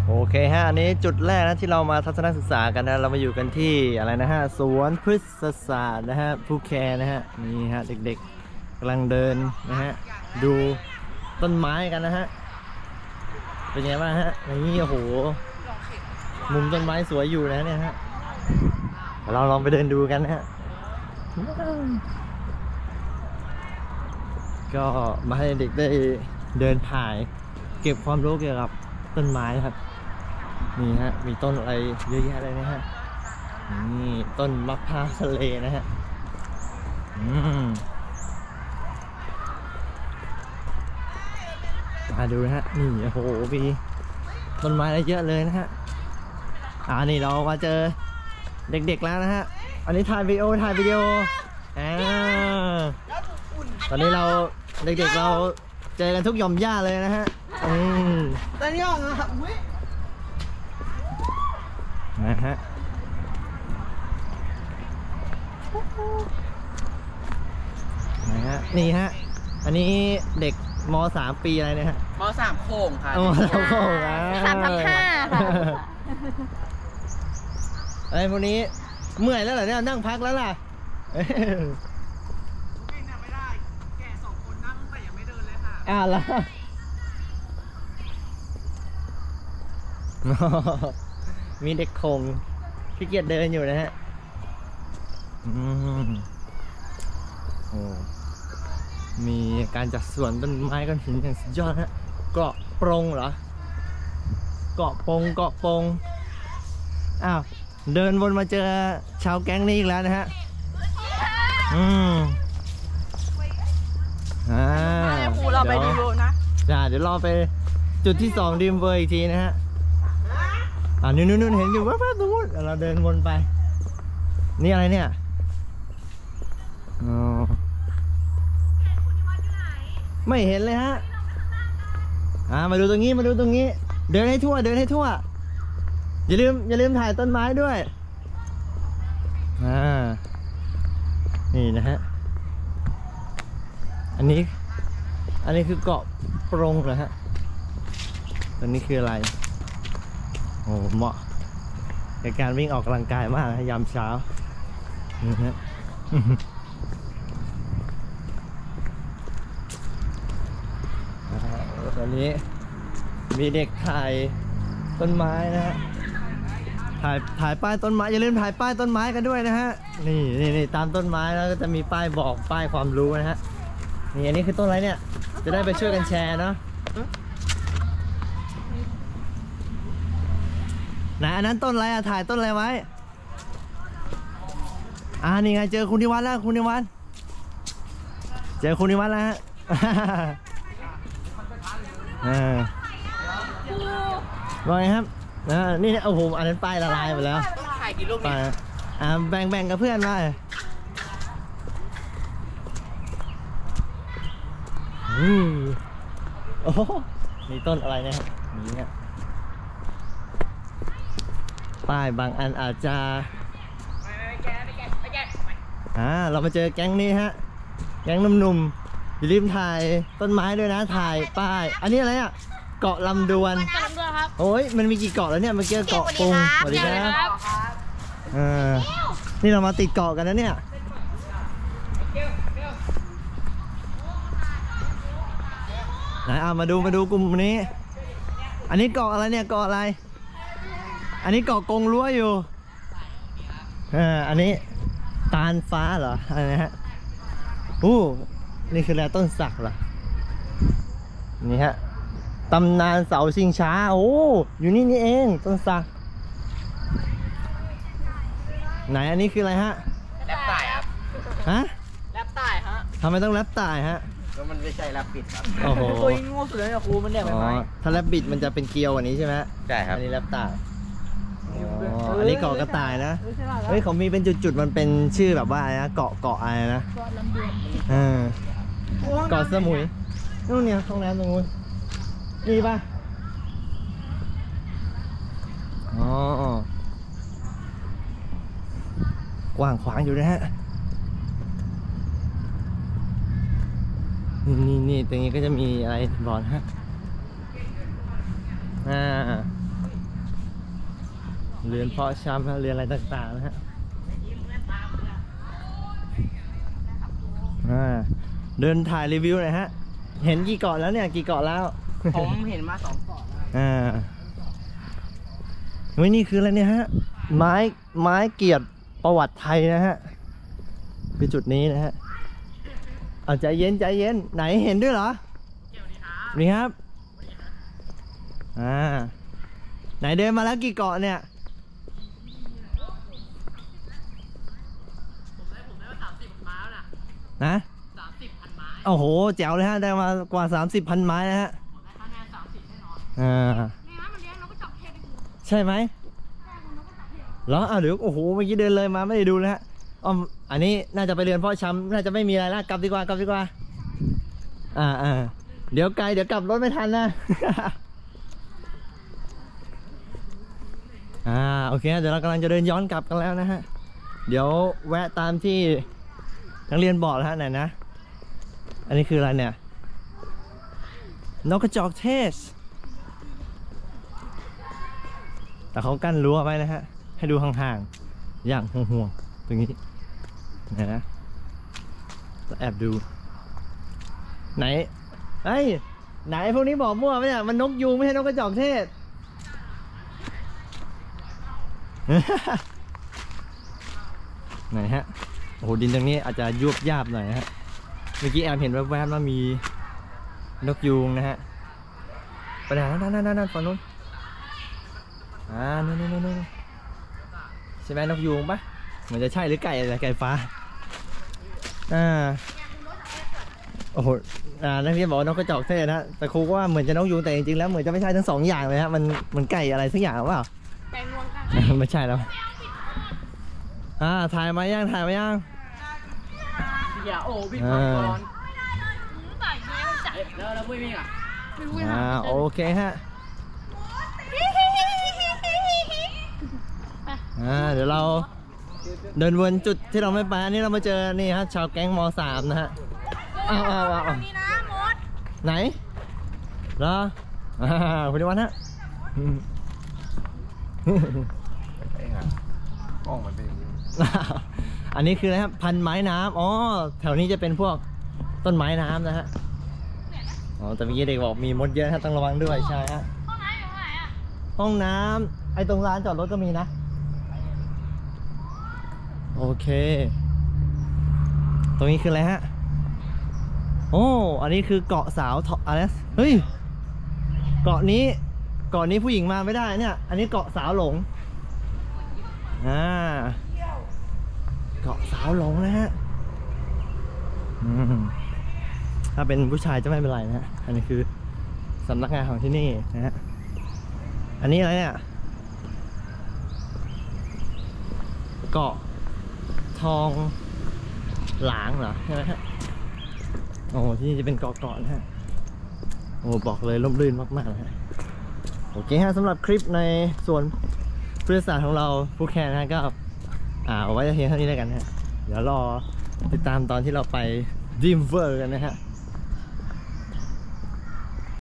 โอเคฮะอันนี้จุดแรกนะที่เรามาทัศนศึกษากันนะเรามาอยู่กันที่อะไรนะฮะสวนพฤกษศาสตร์นะฮะภูแคนะฮะนี่ฮะเด็กๆกำลังเดินนะฮะดูต้นไม้กันนะฮะเป็นไงบ้างฮะนี่โอ้โหมุมต้นไม้สวยอยู่นะเนี่ยฮะเราลองไปเดินดูกันนะฮะก็มาให้เด็กได้เดินถ่ายเก็บความรู้เกี่ยวกับต้นไม้ครับนี่ฮะมีต้นอะไรเยอะแยะเลยนะฮะนี่ต้นมะพร้าวทะเลนะฮะมาดูนะฮะนี่โอ้โหมีต้นไม้อะไรเยอะเลยนะฮะนี่เรามาเจอเด็กๆแล้วนะฮะอันนี้ถ่ายวิดีโอตอนนี้เราเด็กๆเราเจอกันทุกหย่อมหญ้าเลยนะฮะตอนนี้ออกมาครับนะฮะนี่ฮะอันนี้เด็กม.3 ปีอะไรเนี่ยฮะม.3 โค้งค่ะม.3 โค้ง 3/5ค่ะไอ้พวกนี้เมื่อยแล้วเหรอเนี่ยนั่งพักแล้วล่ะไม่ได้แก2 คนนั่งแต่ยังไม่เดินเลยค่ะแล้วมีเด็กโคงขี้เกียจเดินอยู่นะฮะโอ้มีการจัดสวนต้นไม้ก้อนหินอย่างสุดยอดฮะเกาะปรงเหรอเกาะปงเดินวนมาเจอชาวแก๊งนี้อีกแล้วนะฮะครูเราไปดูนะเดี๋ยวรอไปจุดที่2ดิมเวอร์อีกทีนะฮะนู่นเห็นอยู่ว่าตรงนู้นเราเดินวนไปนี่อะไรเนี่ยไม่เห็นเลยฮะมาดูตรงนี้เดินให้ทั่วอย่าลืมถ่ายต้นไม้ด้วยนี่นะฮะอันนี้คือเกาะปรงเหรอฮะตอนนี้คืออะไรโอ้เหมาะในการวิ่งออกกำลังกายมากนะยามเช้านี่ฮะตอนนี้มีเด็กถ่ายต้นไม้นะฮะถ่ายป้ายต้นไม้อย่าลืมถ่ายป้ายต้นไม้กันด้วยนะฮะนี่ตามต้นไม้แล้วก็จะมีป้ายบอกป้ายความรู้นะฮะนี่อันนี้คือต้นอะไรเนี่ยจะได้ไปช่วยกันแชร์เนาะไหนอันนั้นต้นอะไรถ่ายต้นอะไรไว้นี่ไงเจอคุณนิวัฒน์แล้วเจอคุณนิวัฒน์แล้วฮะว่าไงครับนี่โอ้โหอันนั้นป้ายละลายไปแล้วถ่ายกี่รูปเนี่ยแบ่งกับเพื่อนมาโอ้นี่ต้นอะไรเนี่ยนี่ป้ายบางอันอาจจะเรามาเจอแก๊งนี้ฮะแก๊งหนุ่มๆอย่าลืมถ่ายต้นไม้ด้วยนะถ่ายป้ายอันนี้อะไรอ่ะเกาะลำดวนครับโอ้ยมันมีกี่เกาะแล้วเนี่ยเมื่อกี้เกาะปงสวัสดีครับนี่เรามาติดเกาะกันนะเนี่ยไหนมาดูกลุ่มนี้อันนี้เกาะอะไรเนี่ยเกาะอะไรอันนี้เกาะกงรั้วอยู่อันนี้ตาลฟ้าเหรออะไรนะฮะนี่คืออะไรต้นสักเหรอนี่ฮะตำนานเสาชิงช้าอยู่นี่เองต้นสักไหนอันนี้คืออะไรฮะแรปตายครับแรปตายฮะทำไมต้องแรปตายฮะก็มันไม่ใช่แรปปิดครับโอ้โหตัวยิ่งงูสุดเลยนะครูมันเนี่ยไหมถ้าแรปปิดมันจะเป็นเกลียวกว่านี้ใช่ไหมใช่ครับอันนี้แรปตายอันนี้เกาะกระต่ายนะเฮ้ยเขามีเป็นจุดๆมันเป็นชื่อแบบว่าอะไรนะเกาะอะไรนะเกาะลำดวนเกาะสมุยนู่นเนี่ยห้องน้ำตรงนู้นนี่ป่ะกว้างขวางอยู่นะฮะนี่ตรงนี้ก็จะมีอะไรบอลฮะเรียนเพาะชำนะเรียนอะไรต่างๆนะฮะเดินถ่ายรีวิวหน่อยฮะเห็นกี่เกาะแล้วเนี่ยกี่เกาะแล้วผมเห็นมา2 เกาะแล้วเฮ้ยนี่คืออะไรเนี่ยฮะไม้เกียรติประวัติไทยนะฮะคือจุดนี้นะฮะเอาใจเย็นใจเย็นไหนเห็นด้วยเหรอนี่ครับไหนเดินมาแล้วกี่เกาะเนี่ยผมได้ว่า30,000 ไม้แล้วนะ 30,000 ไม้โอ้โหแจ๋วเลยฮะได้มากว่า 30,000 ไม้นะฮะผมได้คะแนน30แน่นอนนี่นะมันเลี้ยงนกกระจอกเทศได้กูใช่ไหมเหรอเดี๋ยวโอ้โหเมื่อกี้เดินเลยมาไม่ได้ดูเลยฮะอันนี้น่าจะไปเรียนเพาะชำน่าจะไม่มีอะไรแล้วกลับดีกว่ากลับดีกว่าเดี๋ยวไกลเดี๋ยวกลับรถไม่ทันนะ โอเคเดี๋ยวเรากำลังจะเดินย้อนกลับกันแล้วนะฮะเดี๋ยวแวะตามที่นักเรียนบอกแล้วฮะไหนนะอันนี้คืออะไรเนี่ยนกกระจอกเทศแต่เขากั้นรั้วไว้นะฮะให้ดูห่างๆอย่างห่วงๆตรงนี้นะแอบดูไหนไหนพวกนี้บอกมั่วไหมเนี่ยมันนกยูงไม่ใช่นกกระจอกเทศ ไหนฮะโอ้โหดินตรงนี้อาจจะยุบยาบหน่อยนะฮะเมื่อกี้แอมเห็นแวบๆว่ามีนกยูงนะฮะไปไหนนั่นฝั่งนู้นนู่นใช่ไหมนกยูงปะเหมือนจะใช่หรือไก่อะไรไก่ฟ้าโอ้โหนักเรียนบอกว่านกกระจอกเทศนะแต่ครูก็ว่าเหมือนจะนกยูงแต่จริงๆแล้วเหมือนจะไม่ใช่ทั้ง2 อย่างเลยฮะมันไก่อะไรสักอย่างหรือเปล่าไก่งวงกันไม่ใช่แล้วถ่ายมายังอย่าโอ้วิ่งก่อนแล้วไม่วิ่งโอเคฮะเดี๋ยวเราเดินวนจุดที่เราไม่ไปอันนี้เรามาเจอนี่ฮะชาวแก๊งม.3 นะฮะนี่นะมดไหนเหรอคุณนิวัฒน์ฮะกล้องมันเป็นอย่างนี้อันนี้คืออะไรครับพันไม้น้ำแถวนี้จะเป็นพวกต้นไม้น้ำนะฮะแต่เมื่อกี้เด็กบอกมีมดเยอะฮะต้องระวังด้วยใช่ฮะห้องน้ำอยู่ไหนอ่ะห้องน้ำไอ้ตรงลานจอดรถก็มีนะโอเคตรงนี้คืออะไรฮะอันนี้คือเกาะสาวอะไรเฮ้ยเกาะนี้ผู้หญิงมาไม่ได้เนี่ยอันนี้เกาะสาวหลงเกาะสาวหลงนะฮะถ้าเป็นผู้ชายจะไม่เป็นไรนะฮะอันนี้คือสำนักงานของที่นี่นะฮะอันนี้อะไรเนี่ยเกาะทองหลางเหรอใช่ไหมฮะที่นี่จะเป็นเกาะนะฮะบอกเลยร่มรื่นมากๆนะฮะโอเคฮะสำหรับคลิปในส่วนพฤกษศาสตร์ของเราผู้แข่งนะก็เอาไว้เพียงเท่านี้แล้วกันฮะเดี๋ยวรอติดตามตอนที่เราไปดิมเวอร์กันนะฮะ